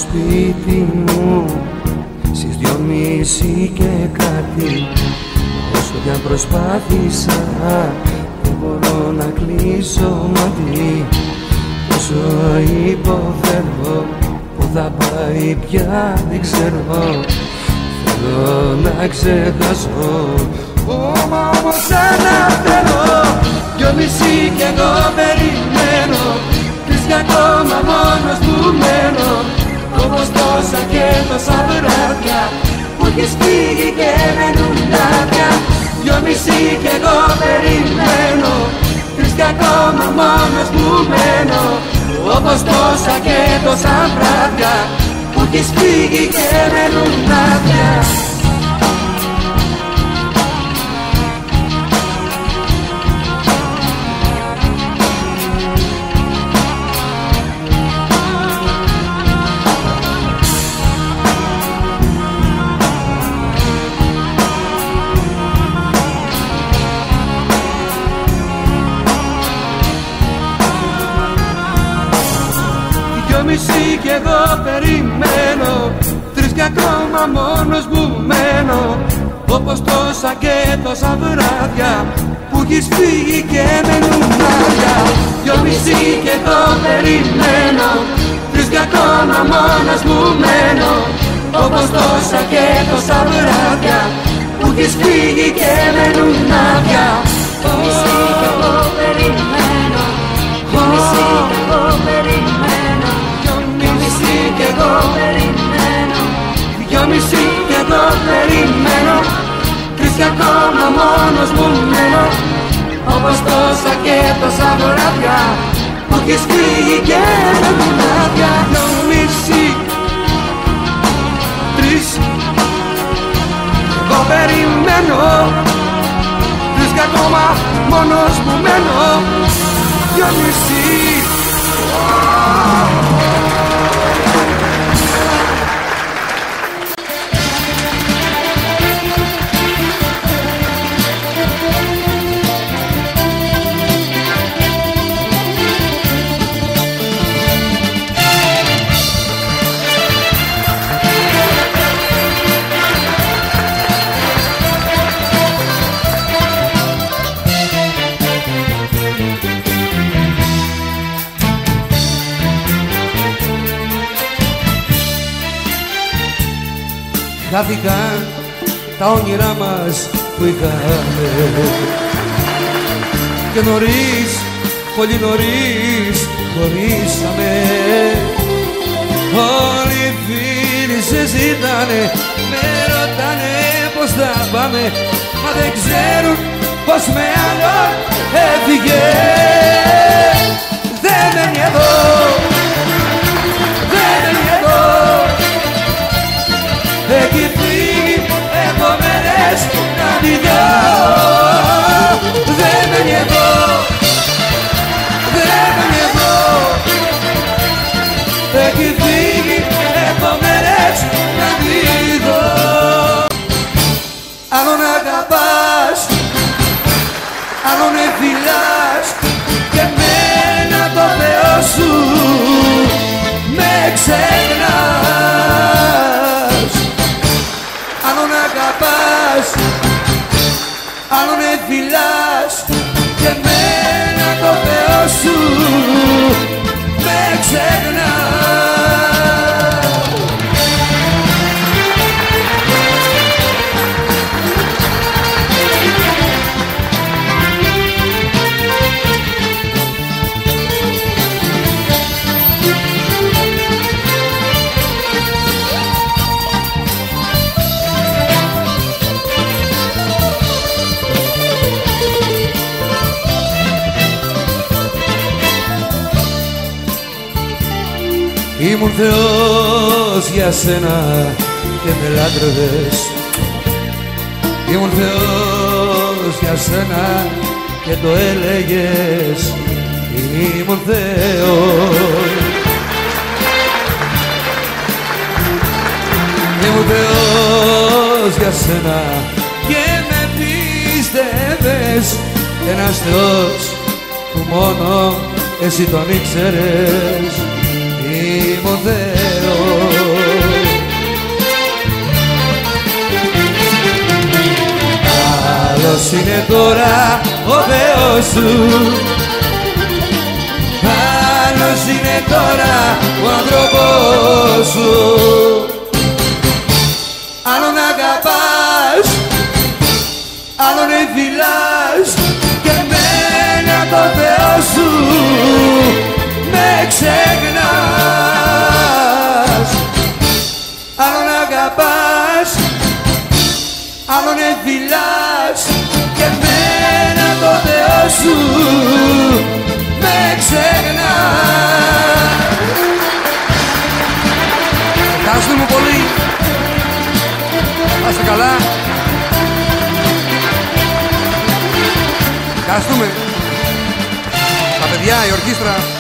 σπίτι μου στις 2:30 και κάτι. Όσο κι αν προσπάθησα δεν μπορώ να κλείσω μάτι. Όσο υποφέρω που θα πάει πια δεν ξέρω. Θέλω να ξεχάσω, όμως αναφέρω 2:30 κι εγώ περιμένω. Τρεις κι ακόμα μόνος μου μένω, όπως τόσα και τόσα βράδια που έχεις φύγει και μένουν άδεια. 2:30 κι εγώ περιμένω. Τρεις κι ακόμα μόνος μου μένω, όπως τόσα και τόσα βράδια που έχεις φύγει και μένουν άδεια. Μισή κι εγώ περιμένω. Τρεις κι ακόμα μόνος μου μένω, όπως τόσα και τόσα βράδια που έχεις φύγει και μένουν άδεια. 2:30 κι εγώ περιμένω. Τρεις κι ακόμα μόνος μου μένω, όπως τόσα και τόσα βράδια που έχεις φύγει και μένουν άδεια. 2:30 κι εγώ περιμένω. 2:30 κι εγώ περιμένω. 2:30 κι εγώ περιμένω. 2:30 κι εγώ περιμένω. Τρεις κι ακόμα μόνος μου μένω, όπως τόσα και τόσα βράδια που έχεις φύγει και μένουν άδεια. 2:30, 3 εγώ περιμένω. Τρεις κι ακόμα μόνος μου μένω. 2:30. Χάθηκαν τα όνειρά μας που είχαμε και νωρίς, πολύ νωρίς χωρίσαμε. Όλοι οι φίλοι σε ζητάνε, με ρωτάνε πως θα πάμε, μα δεν ξέρουν πως με άλλον έφυγε. Δεν μένει εδώ, δεν μένει εδώ. Έχει φύγει επόμενες να τη δω. Δεν μένει εδώ, δεν μένει εδώ. Έχει φύγει επόμενες να τη δω. Άλλον αγαπάς, άλλον φιλάς και εμένα το Θεό σου με ξεχνάς. Άλλον αγαπάς, άλλον φιλάς και εμένα το Θεό σου με ξεχνάς. Ήμουν Θεός για σένα και με λάτρευες. Ήμουν Θεός για σένα και το έλεγες. Ήμουν Θεός. Ήμουν Θεός για σένα και με πίστευες. Ένας Θεός που μόνο εσύ τον ήξερες. Ήμουν Θεός. άλλος είναι τώρα ο Θεός σου. Άλλος είναι τώρα ο άνθρωπος σου. Άλλον αγαπάς, άλλον φιλάς και μένα το Θεό σου με ξεχνάς. Άλλον αγαπάς, άλλον φιλάς και μένα το Θεό σου με ξεχνάς. Ευχαριστούμε πολύ. Να είστε καλά. Ευχαριστούμε. Τα παιδιά, η ορχήστρα.